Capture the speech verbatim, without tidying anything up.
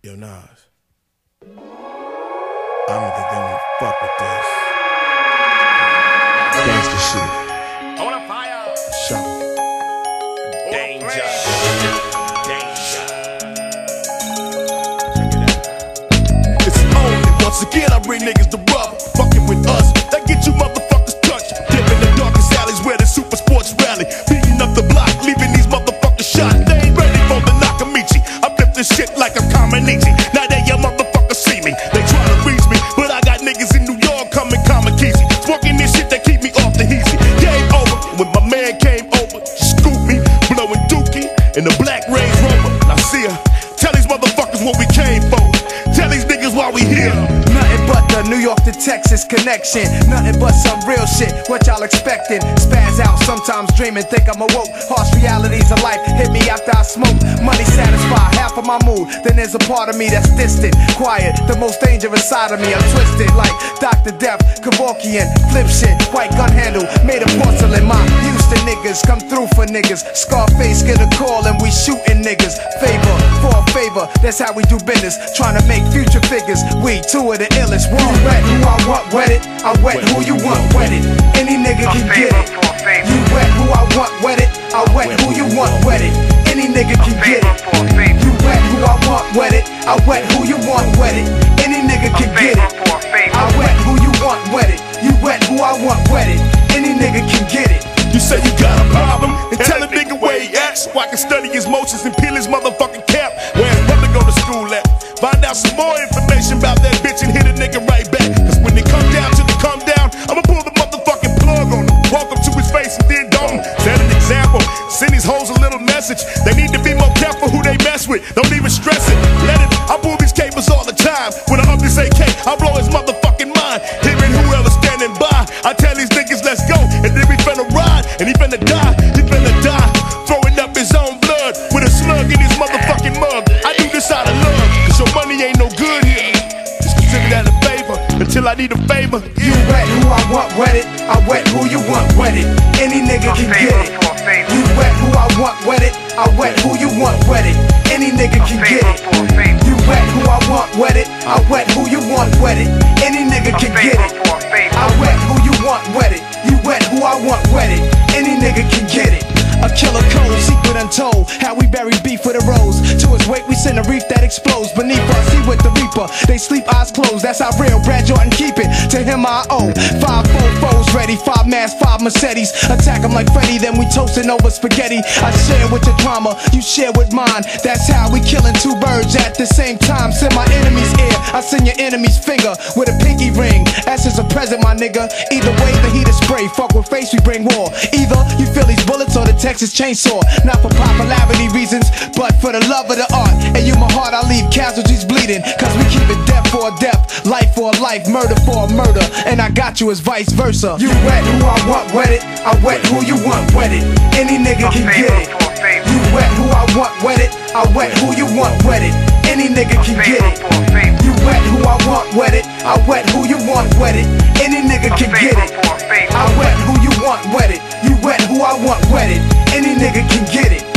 Yo, Nas, I don't think they wanna fuck with this. Gangsta shit. On a fire. Show. Danger. Danger. It's only once again I bring niggas to rubber. Fucking with us, that get you motherfuckers touched. Dip in the darkest alleys where the super sports rally. Beating up the block, leaving these motherfuckers shot. They ain't ready for the Nakamichi. I flip this shit like a Kamanichi. Now they your motherfuckers see me. They try to reach me, but I got niggas in New York coming Kamakisi. Smoking this shit that keep me off the heezy. Game over when my man came over. Scoop me, blowing dookie in the black Range Rover. Now see ya, tell these motherfuckers what we came for. Tell these niggas why we here. Nothing but the New York to Texas connection. Nothing but some real shit, what y'all expecting? Spaz out, sometimes dreaming, think I'm awoke. Harsh realities of life hit me after I smoke. Money satisfy half of my mood, then there's a part of me that's distant, quiet, the most dangerous side of me. I'm twisted like Doctor Death, Kevorkian, flip shit, white gun handle, made of porcelain. My Houston niggas come through for niggas. Scarface get a call and we shooting niggas. Favor for a favor, that's how we do business. Trying to make future figures, we two of the illest. You wet who I want wetted, I wet who you want wetted. Any nigga can get it. You wet who I want wetted, I wet who you want wetted. Any nigga can get it. You wet who I want wetted, I wet who you want wetted. Any nigga can get it. I wet who you want wetted, you wet who I want wetted. Any nigga can get it. You say you got a problem, and tell a nigga where he at, so I can study his motions and peel his motherfucking cap. Where his brother go to school at. Find out some more information about that bitch and hit a nigga right back. Cause when they come down to the come down, I'ma pull the motherfucking plug on him. Walk up to his face and then dome him. Set an example, send these hoes a little message. They need to be more careful who they mess with. Don't even stress it, let it. I pull these capers all the time. When I up this A K, I blow his motherfucking mind. Hearing whoever's standing by, I tell these niggas let's go. And then we finna ride, and he finna die, he finna die. Throwing up his own blood with a slug in his motherfucking mug. I do this out of love, cause your money ain't no good here. Just consider that a favor, until I need a favor. You wet who I want wetted, I wet who you want wetted. Any nigga can get it. You wet who I want wetted, I wet who you want wetted. Any nigga can get it. You wet who I want wetted, I wet who you want wetted. Any nigga can get it. I wet who you want wetted, you wet who I want wetted. Any nigga can get it. A killer code, secret untold. How we bury beef with a rose. To his wake we send a reef that explodes. Beneath us, he with the reaper. They sleep eyes closed, that's how real Brad Jordan keep it. To him I owe five four foes ready, five masks, five Mercedes. Attack him like Freddy, then we toasting over spaghetti. I share with your drama, you share with mine. That's how we killing two birds at the same time. Send my enemy's ear, I send your enemy's finger with a pinky ring. That's just a present, my nigga. Either way, the heat is spray. Fuck with face, we bring war. Either you feel these bullets or the Texas chainsaw. Not for popularity reasons, but for the love of the art. And you my heart, I leave casualties bleeding. Cause we keep it death for a death, life for a life, murder for a murder. And I got you as vice versa. You wet who I want wetted, I wet who you want wetted. Any nigga can get it. You wet who I want wetted, I wet who you want wetted. Any nigga can get it. You wet who I want wetted, I wet who you want wetted. Any nigga can get it. I wet who you want wetted, you wet who I want wetted. Any nigga can get it.